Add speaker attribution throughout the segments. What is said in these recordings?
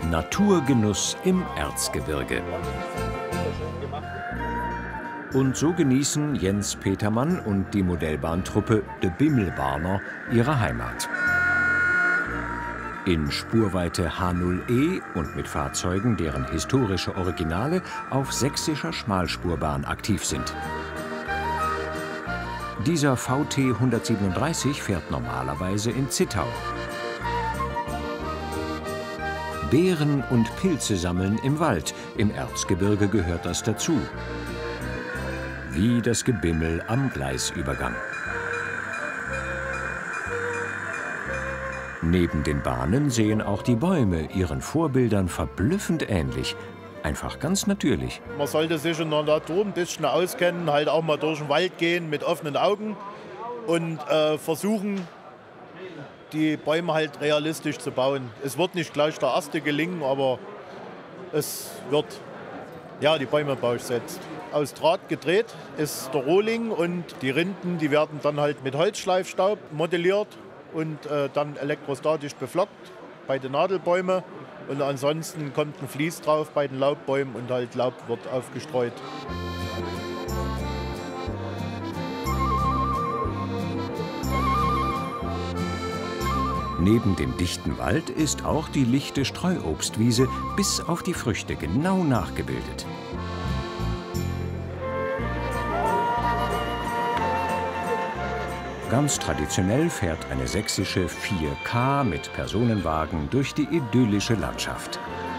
Speaker 1: Naturgenuss im Erzgebirge. Und so genießen Jens Petermann und die Modellbahntruppe De Bimmelbahner ihre Heimat. In Spurweite H0E und mit Fahrzeugen, deren historische Originale auf sächsischer Schmalspurbahn aktiv sind. Dieser VT 137 fährt normalerweise in Zittau. Beeren und Pilze sammeln im Wald. Im Erzgebirge gehört das dazu. Wie das Gebimmel am Gleisübergang. Neben den Bahnen sehen auch die Bäume ihren Vorbildern verblüffend ähnlich. Einfach ganz natürlich.
Speaker 2: Man sollte sich in der Natur ein bisschen auskennen, halt auch mal durch den Wald gehen mit offenen Augen und versuchen, die Bäume halt realistisch zu bauen. Es wird nicht gleich der erste gelingen, aber es wird, ja, die Bäume baue ich selbst. Aus Draht gedreht ist der Rohling und die Rinden, die werden dann halt mit Holzschleifstaub modelliert und dann elektrostatisch beflockt bei den Nadelbäumen. Und ansonsten kommt ein Vlies drauf bei den Laubbäumen und halt Laub wird aufgestreut.
Speaker 1: Neben dem dichten Wald ist auch die lichte Streuobstwiese bis auf die Früchte genau nachgebildet. Ganz traditionell fährt eine sächsische 4K mit Personenwagen durch die idyllische Landschaft.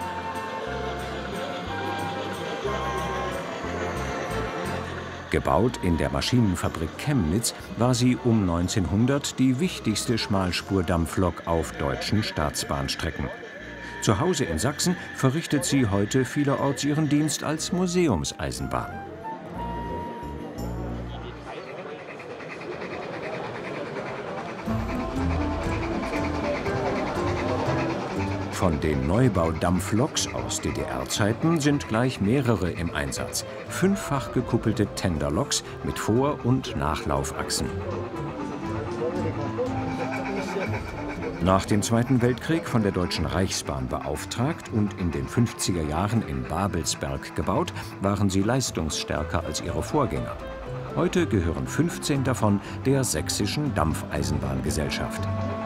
Speaker 1: Gebaut in der Maschinenfabrik Chemnitz war sie um 1900 die wichtigste Schmalspurdampflok auf deutschen Staatsbahnstrecken. Zu Hause in Sachsen verrichtet sie heute vielerorts ihren Dienst als Museumseisenbahn. Von den Neubaudampfloks aus DDR-Zeiten sind gleich mehrere im Einsatz. 5-fach gekuppelte Tenderloks mit Vor- und Nachlaufachsen. Nach dem Zweiten Weltkrieg von der Deutschen Reichsbahn beauftragt und in den 50er Jahren in Babelsberg gebaut, waren sie leistungsstärker als ihre Vorgänger. Heute gehören 15 davon der Sächsischen Dampfeisenbahngesellschaft.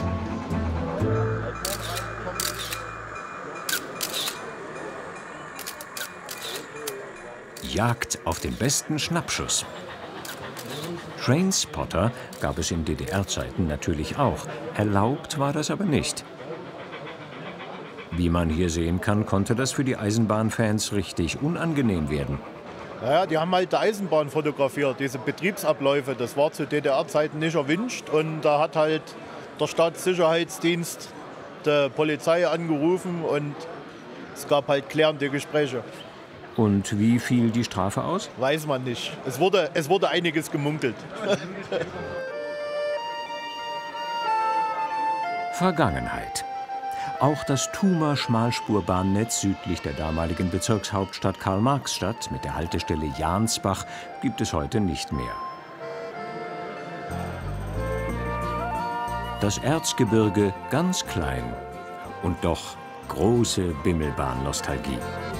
Speaker 1: Jagd auf den besten Schnappschuss. Trainspotter gab es in DDR-Zeiten natürlich auch. Erlaubt war das aber nicht. Wie man hier sehen kann, konnte das für die Eisenbahnfans richtig unangenehm werden.
Speaker 2: Naja, die haben halt die Eisenbahn fotografiert, diese Betriebsabläufe. Das war zu DDR-Zeiten nicht erwünscht. Und da hat halt der Staatssicherheitsdienst die Polizei angerufen und es gab halt klärende Gespräche.
Speaker 1: Und wie fiel die Strafe aus?
Speaker 2: Weiß man nicht. Es wurde einiges gemunkelt.
Speaker 1: Vergangenheit. Auch das Thumer Schmalspurbahnnetz südlich der damaligen Bezirkshauptstadt Karl-Marx-Stadt mit der Haltestelle Jansbach gibt es heute nicht mehr. Das Erzgebirge ganz klein und doch große Bimmelbahn-Nostalgie.